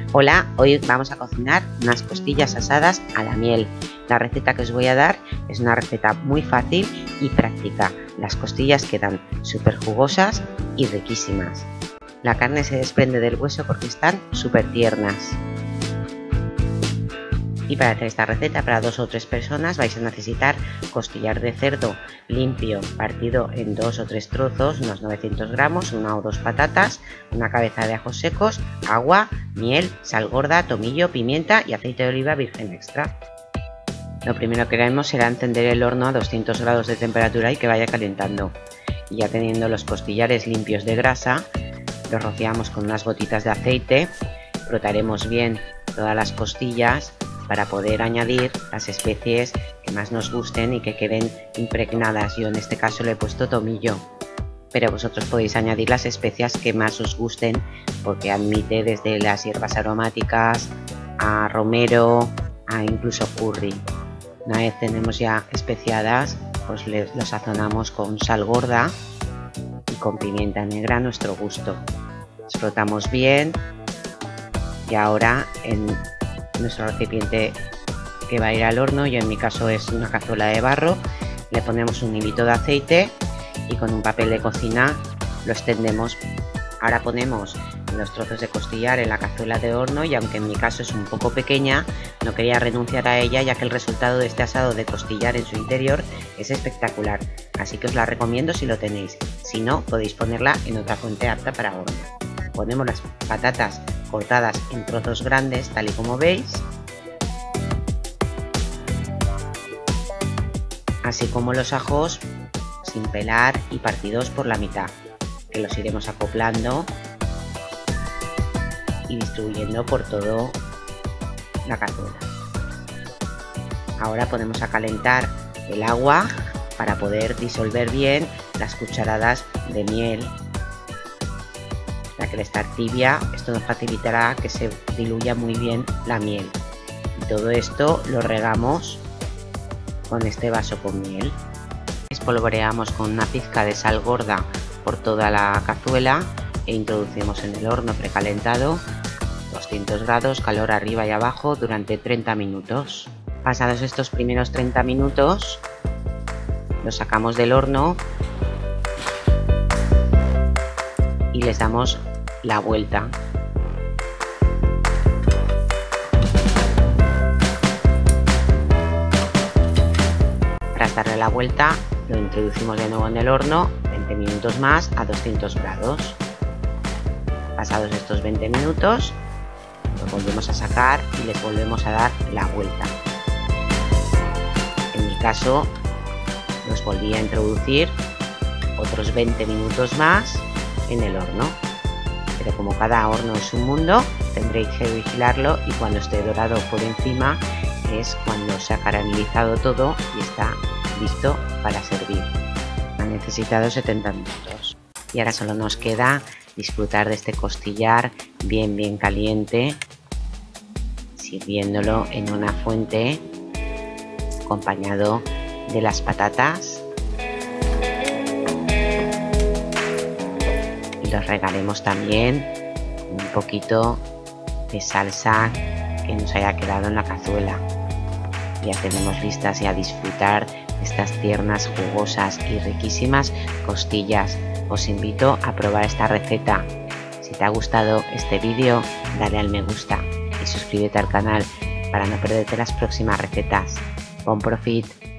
Hola, hoy vamos a cocinar unas costillas asadas a la miel. La receta que os voy a dar es una receta muy fácil y práctica. Las costillas quedan súper jugosas y riquísimas. La carne se desprende del hueso porque están súper tiernas. Y para hacer esta receta para 2 o 3 personas vais a necesitar costillar de cerdo limpio, partido en 2 o 3 trozos, unos 900 gramos, 1 o 2 patatas, una cabeza de ajos secos, agua, miel, sal gorda, tomillo, pimienta y aceite de oliva virgen extra. Lo primero que haremos será encender el horno a 200 grados de temperatura y que vaya calentando. Y ya teniendo los costillares limpios de grasa, los rociamos con unas gotitas de aceite, frotaremos bien todas las costillas para poder añadir las especies que más nos gusten y que queden impregnadas. Yo en este caso le he puesto tomillo, pero vosotros podéis añadir las especias que más os gusten porque admite desde las hierbas aromáticas a romero a incluso curry. Una vez tenemos ya especiadas, pues lo sazonamos con sal gorda y con pimienta negra a nuestro gusto. Las frotamos bien y ahora en nuestro recipiente que va a ir al horno, yo en mi caso es una cazuela de barro, le ponemos un hilito de aceite y con un papel de cocina lo extendemos. Ahora ponemos los trozos de costillar en la cazuela de horno y aunque en mi caso es un poco pequeña, no quería renunciar a ella ya que el resultado de este asado de costillar en su interior es espectacular, así que os la recomiendo si lo tenéis. Si no, podéis ponerla en otra fuente apta para horno. Ponemos las patatas cortadas en trozos grandes tal y como veis, así como los ajos sin pelar y partidos por la mitad, que los iremos acoplando y distribuyendo por todo la cazuela. Ahora ponemos a calentar el agua para poder disolver bien las cucharadas de miel. Ya que al estar tibia, esto nos facilitará que se diluya muy bien la miel. Y todo esto lo regamos con este vaso con miel. Espolvoreamos con una pizca de sal gorda por toda la cazuela e introducimos en el horno precalentado, 200 grados, calor arriba y abajo durante 30 minutos. Pasados estos primeros 30 minutos, lo sacamos del horno y les damos la vuelta. Para darle la vuelta lo introducimos de nuevo en el horno 20 minutos más a 200 grados. Pasados estos 20 minutos lo volvemos a sacar y les volvemos a dar la vuelta. En mi caso los volví a introducir otros 20 minutos más en el horno, pero como cada horno es un mundo, tendréis que vigilarlo y cuando esté dorado por encima es cuando se ha caramelizado todo y está listo para servir. Ha necesitado 70 minutos y ahora solo nos queda disfrutar de este costillar bien caliente, sirviéndolo en una fuente acompañado de las patatas. Los regaremos también con un poquito de salsa que nos haya quedado en la cazuela. Ya tenemos listas y a disfrutar de estas tiernas, jugosas y riquísimas costillas. Os invito a probar esta receta. Si te ha gustado este vídeo, dale al me gusta y suscríbete al canal para no perderte las próximas recetas. Bon profit!